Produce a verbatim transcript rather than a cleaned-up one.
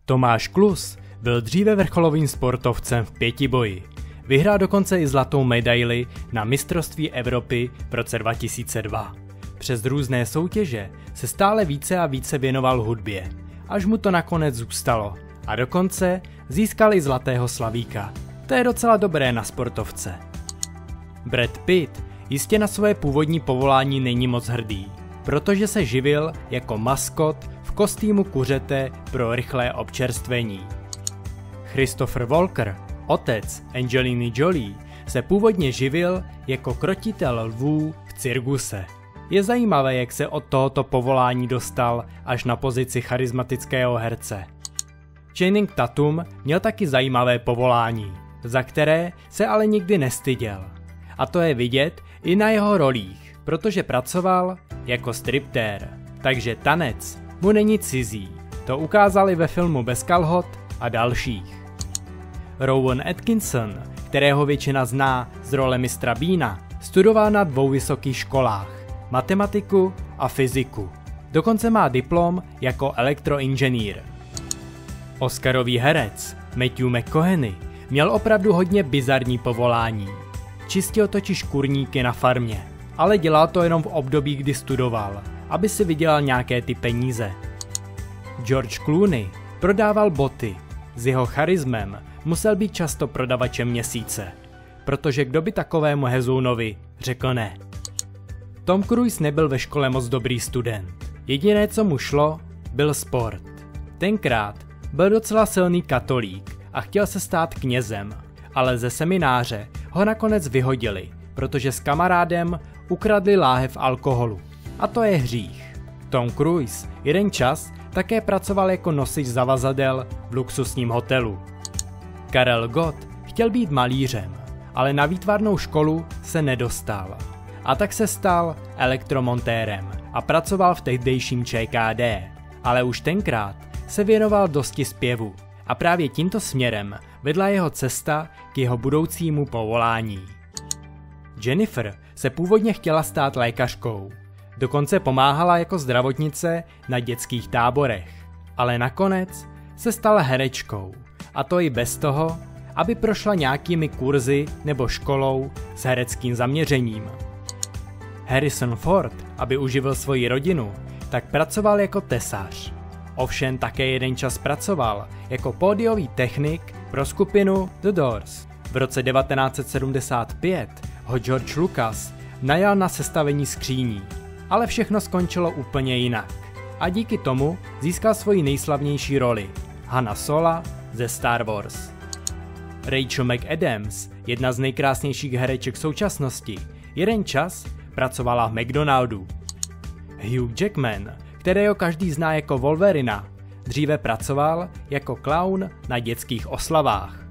Tomáš Klus byl dříve vrcholovým sportovcem v pětiboji. Vyhrál dokonce i zlatou medaili na mistrovství Evropy v roce dva tisíce dva. Přes různé soutěže se stále více a více věnoval hudbě, až mu to nakonec zůstalo a dokonce získal i zlatého slavíka. To je docela dobré na sportovce. Brad Pitt jistě na svoje původní povolání není moc hrdý, protože se živil jako maskot v kostýmu kuřete pro rychlé občerstvení. Christopher Walker, otec Angeliny Jolie, se původně živil jako krotitel lvů v cirkuse. Je zajímavé, jak se od tohoto povolání dostal až na pozici charismatického herce. Channing Tatum měl taky zajímavé povolání, za které se ale nikdy nestyděl. A to je vidět i na jeho rolích, protože pracoval jako striptér, takže tanec mu není cizí. To ukázali ve filmu Bez kalhot a dalších. Rowan Atkinson, kterého většina zná z role mistra Beana, studoval na dvou vysokých školách, matematiku a fyziku. Dokonce má diplom jako elektroinženýr. Oscarový herec Matthew McConaughey měl opravdu hodně bizarní povolání. Čistil totiž kurníky na farmě, ale dělal to jenom v období, kdy studoval, aby si vydělal nějaké ty peníze. George Clooney prodával boty. S jeho charismem musel být často prodavačem měsíce, protože kdo by takovému hezounovi řekl ne. Tom Cruise nebyl ve škole moc dobrý student. Jediné, co mu šlo, byl sport. Tenkrát byl docela silný katolík a chtěl se stát knězem, ale ze semináře ho nakonec vyhodili, protože s kamarádem ukradli láhev alkoholu. A to je hřích. Tom Cruise jeden čas také pracoval jako nosič zavazadel v luxusním hotelu. Karel Gott chtěl být malířem, ale na výtvarnou školu se nedostal. A tak se stal elektromontérem a pracoval v tehdejším Č K D. Ale už tenkrát se věnoval dosti zpěvu a právě tímto směrem vedla jeho cesta k jeho budoucímu povolání. Jennifer se původně chtěla stát lékařkou. Dokonce pomáhala jako zdravotnice na dětských táborech. Ale nakonec se stala herečkou. A to i bez toho, aby prošla nějakými kurzy nebo školou s hereckým zaměřením. Harrison Ford, aby uživil svoji rodinu, tak pracoval jako tesař. Ovšem také jeden čas pracoval jako pódiový technik pro skupinu The Doors. V roce devatenáct set sedmdesát pět ho George Lucas najal na sestavení skříní, ale všechno skončilo úplně jinak. A díky tomu získal svoji nejslavnější roli, Hanna Sola ze Star Wars. Rachel McAdams, jedna z nejkrásnějších hereček současnosti, jeden čas pracovala v McDonaldu. Hugh Jackman, kterého každý zná jako Wolverina, dříve pracoval jako klaun na dětských oslavách.